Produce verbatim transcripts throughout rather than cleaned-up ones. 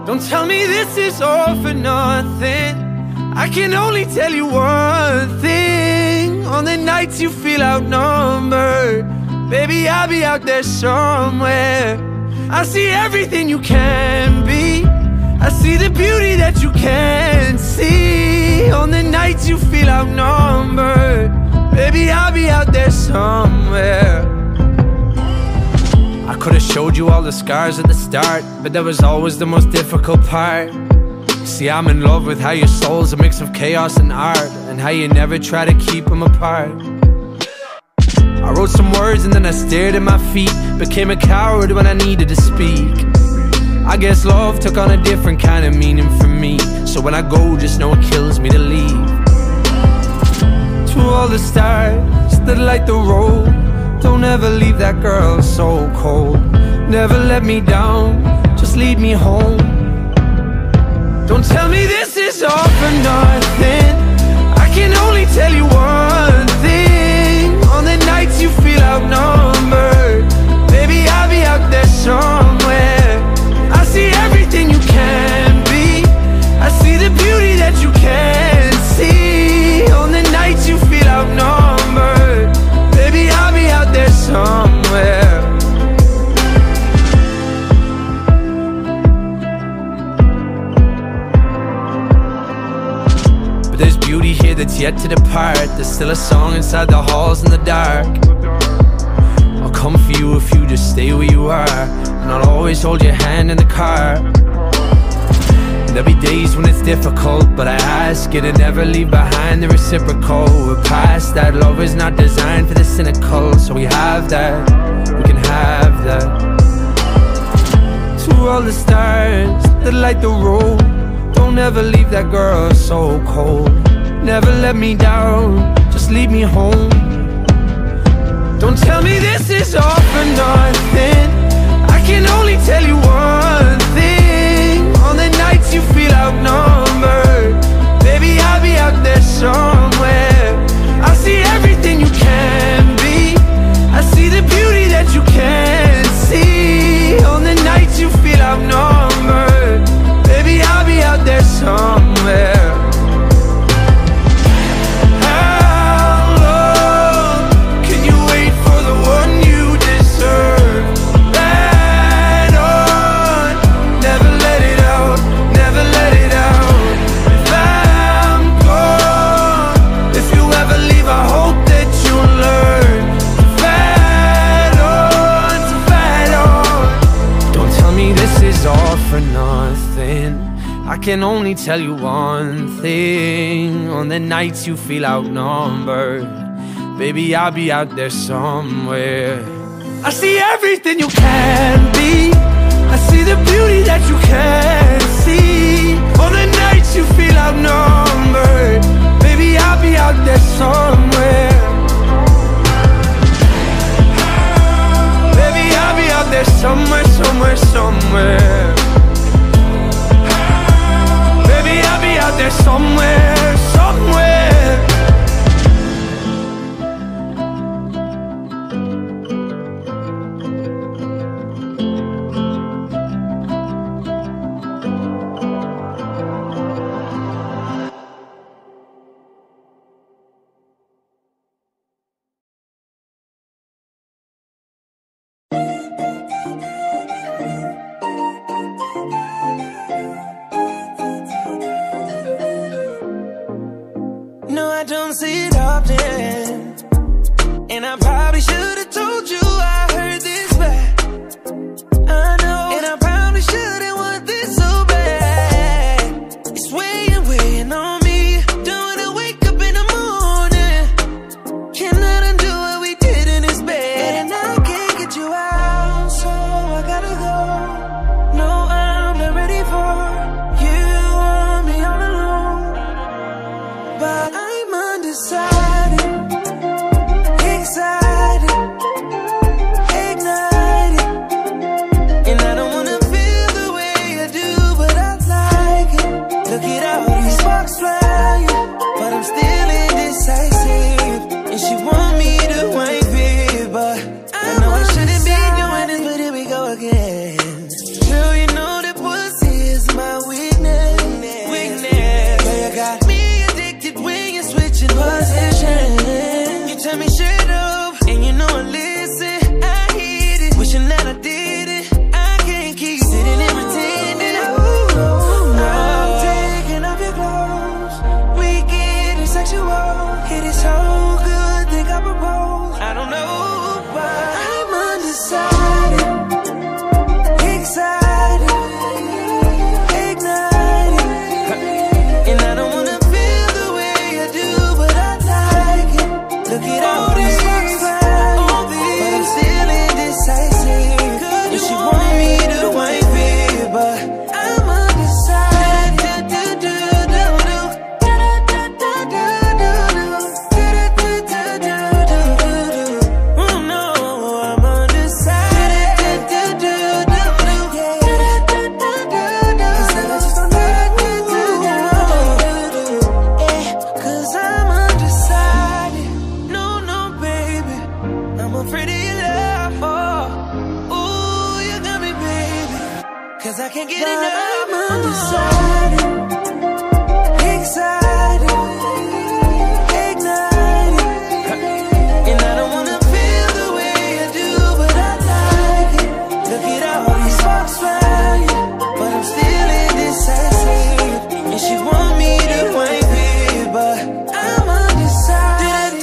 Don't tell me this is all for nothing. I can only tell you one thing. On the nights you feel outnumbered, baby, I'll be out there somewhere. I see everything you can be. I see the beauty that you can't see. On the nights you feel outnumbered, baby, I'll be out there somewhere. I could've showed you all the scars at the start, but that was always the most difficult part. See, I'm in love with how your soul's a mix of chaos and art, and how you never try to keep them apart. I wrote some words and then I stared at my feet, became a coward when I needed to speak. I guess love took on a different kind of meaning for me, so when I go, just know it kills me to leave. To all the stars that light the road, don't ever leave that girl so cold. Never let me down, just lead me home. Don't tell me this is all for nothing. I can only tell you one thing. On the nights you feel outnumbered, baby, I'll be out there somewhere. I see everything you can be. I see the beauty that you can't see. On the nights you feel outnumbered, baby, I'll be out there somewhere. But there's beauty here that's yet to depart. There's still a song inside the halls in the dark. I'll come for you if you just stay where you are, and I'll always hold your hand in the car. There'll be days when it's difficult, but I ask you to never leave behind the reciprocal. We're past that, love is not designed for the cynical, so we have that, we can have that. To all the stars that light the road, don't ever leave that girl so cold. Never let me down, just lead me home. Don't tell me this is all for nothing. I can only tell you one thing. On the nights you feel outnumbered, baby, I'll be out there somewhere. I see everything you can be. I see the beauty that you can't see. On the nights you feel outnumbered, baby, I'll be out there somewhere. I can only tell you one thing. On the nights you feel outnumbered, baby, I'll be out there somewhere. I see everything you can be. I see the beauty that you can't see. On the nights you feel outnumbered, baby, I'll be out there somewhere. Baby, I'll be out there somewhere, somewhere, somewhere. I'll be out there somewhere, somewhere. 'cause I can't get but enough. I'm undecided, excited, ignited, and I don't wanna feel the way I do, but I like it. Look at all these sparks flying, but I'm still indecisive, and she want me to wipe it, but I'm undecided.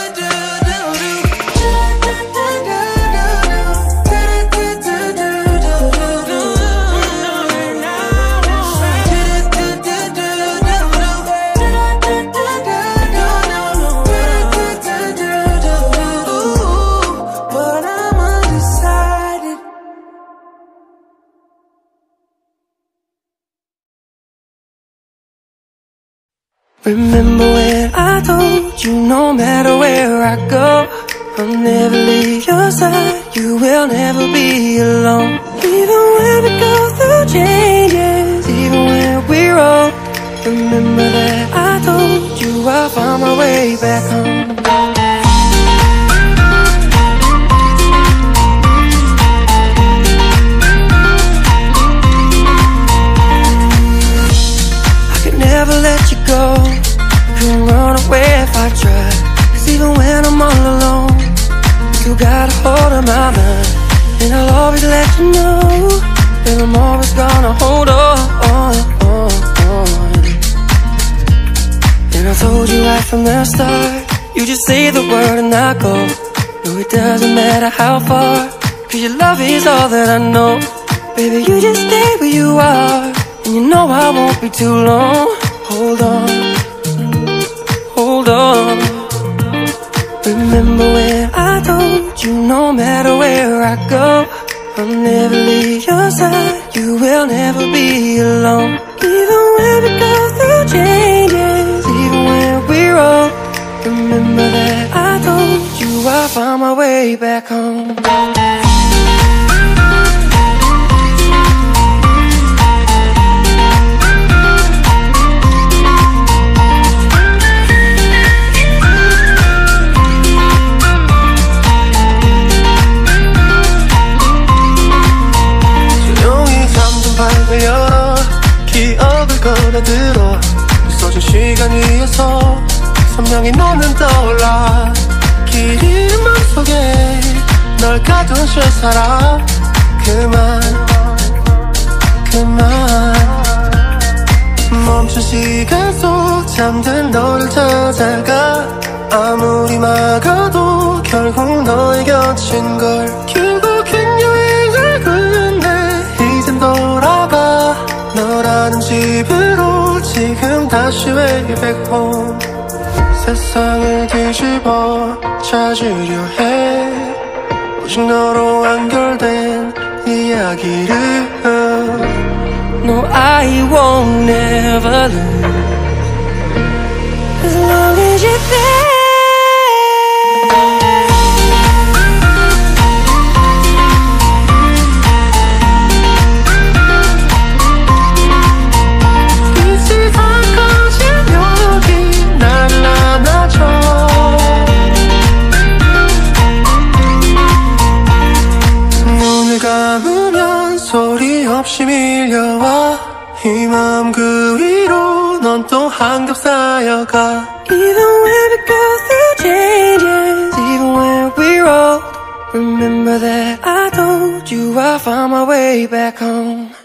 Remember when I told you no matter where I go, I'll never leave your side, you will never be alone. Even when we go through changes, even when we're old, remember that I told you I'll find my way back home. I could never let you go, couldn't run away if I tried, 'cause even when I'm all alone, you got a hold of my mind, and I'll always let you know that I'm always gonna hold on, on, on, on. And I told you right from the start, you just say the word and I go. No, it doesn't matter how far, 'cause your love is all that I know. Baby, you just stay where you are, and you know I won't be too long. Hold on, hold on. Remember when I told you no matter where I go, I'll never leave your side, you will never be alone. Even when we go through changes, even when we're old, remember that I told you I'll find my way back home. 열어 기억을 걸어들어 있어진 시간 위에서 선명히 너는 떠올라. 길 잃은 맘속에 널 가둔 실사라. 그만 그만 멈춘 시간 속 잠든 너를 찾아가. 아무리 막아도 결국 너의 곁인 걸. 결국엔 여행을 끝내 이젠 돌아가. 너라는 집으로 지금 다시 way back home. 세상을 뒤집어 찾으려 해. 오직 너로 완결된 이야기를. No, I won't never lose as long as you're there. 소리 없이 밀려와. 이 마음 그 위로 넌 또 한겹 쌓여가. Even when we go through changes, even when we're old, remember that I told you I'll find my way back home.